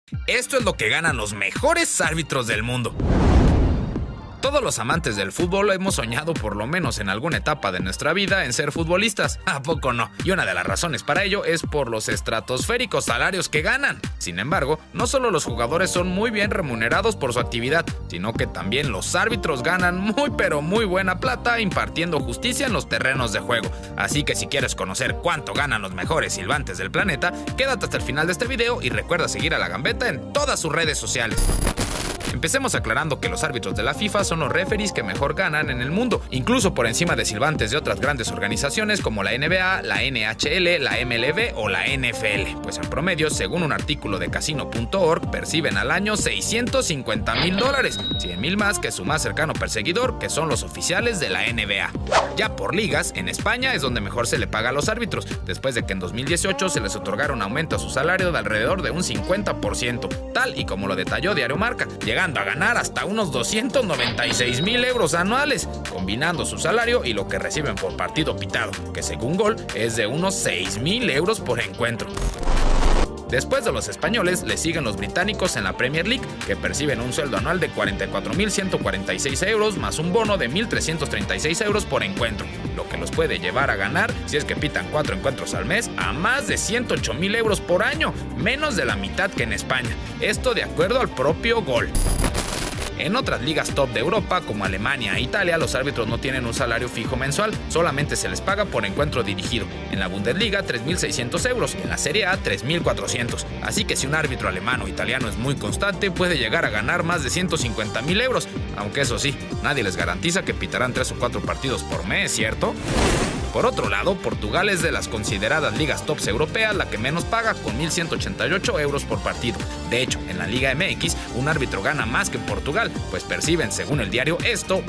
Esto es lo que ganan los mejores árbitros del mundo. Todos los amantes del fútbol hemos soñado por lo menos en alguna etapa de nuestra vida en ser futbolistas, ¿a poco no? Y una de las razones para ello es por los estratosféricos salarios que ganan. Sin embargo, no solo los jugadores son muy bien remunerados por su actividad, sino que también los árbitros ganan muy pero muy buena plata impartiendo justicia en los terrenos de juego. Así que si quieres conocer cuánto ganan los mejores silbantes del planeta, quédate hasta el final de este video y recuerda seguir a La Gambeta en todas sus redes sociales. Empecemos aclarando que los árbitros de la FIFA son los referees que mejor ganan en el mundo, incluso por encima de silbantes de otras grandes organizaciones como la NBA, la NHL, la MLB o la NFL, pues en promedio, según un artículo de Casino.org, perciben al año $650,000, 100,000 más que su más cercano perseguidor, que son los oficiales de la NBA. Ya por ligas, en España es donde mejor se le paga a los árbitros, después de que en 2018 se les otorgara un aumento a su salario de alrededor de un 50%, tal y como lo detalló Diario Marca, llegando a ganar hasta unos 296,000 euros anuales, combinando su salario y lo que reciben por partido pitado, que según Gol es de unos 6,000 euros por encuentro. Después de los españoles, le siguen los británicos en la Premier League, que perciben un sueldo anual de 44,146 euros más un bono de 1,336 euros por encuentro, lo que los puede llevar a ganar, si es que pitan 4 encuentros al mes, a más de 108,000 euros por año, menos de la mitad que en España. Esto de acuerdo al propio Gol. En otras ligas top de Europa, como Alemania e Italia, los árbitros no tienen un salario fijo mensual, solamente se les paga por encuentro dirigido. En la Bundesliga, 3,600 euros, y en la Serie A, 3,400. Así que si un árbitro alemán o italiano es muy constante, puede llegar a ganar más de 150,000 euros, aunque eso sí, nadie les garantiza que pitarán 3 o 4 partidos por mes, ¿cierto? Por otro lado, Portugal es de las consideradas ligas tops europeas la que menos paga, con 1,188 euros por partido. De hecho, en la Liga MX, un árbitro gana más que en Portugal, pues perciben, según el diario Esto,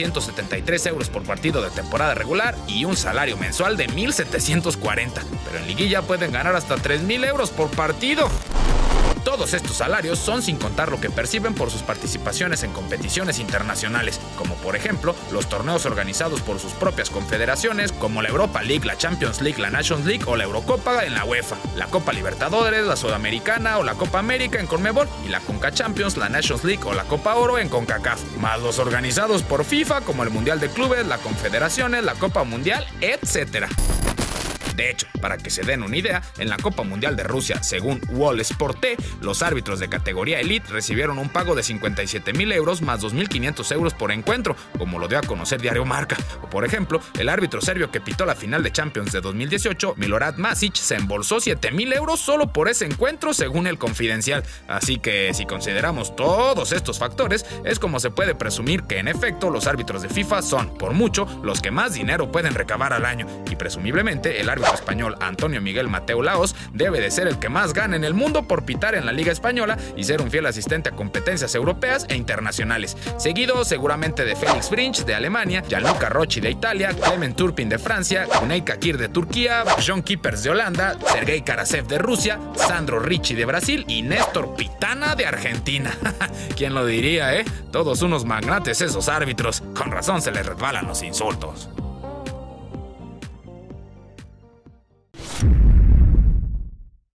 1,373 euros por partido de temporada regular y un salario mensual de 1,740. Pero en liguilla pueden ganar hasta 3,000 euros por partido. Todos estos salarios son sin contar lo que perciben por sus participaciones en competiciones internacionales, como por ejemplo los torneos organizados por sus propias confederaciones, como la Europa League, la Champions League, la Nations League o la Eurocopa en la UEFA, la Copa Libertadores, la Sudamericana o la Copa América en Conmebol y la Conca Champions, la Nations League o la Copa Oro en CONCACAF, más los organizados por FIFA como el Mundial de Clubes, la Confederaciones, la Copa Mundial, etc. De hecho, para que se den una idea, en la Copa Mundial de Rusia, según Wall Sporté, los árbitros de categoría Elite recibieron un pago de 57,000 euros más 2,500 euros por encuentro, como lo dio a conocer Diario Marca. O por ejemplo, el árbitro serbio que pitó la final de Champions de 2018, Milorad Masic, se embolsó 7,000 euros solo por ese encuentro, según el Confidencial. Así que si consideramos todos estos factores, es como se puede presumir que en efecto los árbitros de FIFA son, por mucho, los que más dinero pueden recabar al año, y presumiblemente el árbitro español Antonio Miguel Mateo Laoz debe de ser el que más gana en el mundo por pitar en la Liga Española y ser un fiel asistente a competencias europeas e internacionales, seguido seguramente de Felix Brinch de Alemania, Gianluca Rocci de Italia, Clement Turpin de Francia, Cunay Kakir de Turquía, John Kiepers de Holanda, Sergei Karasev de Rusia, Sandro Ricci de Brasil y Néstor Pitana de Argentina. ¿Quién lo diría, Todos unos magnates esos árbitros, con razón se les resbalan los insultos.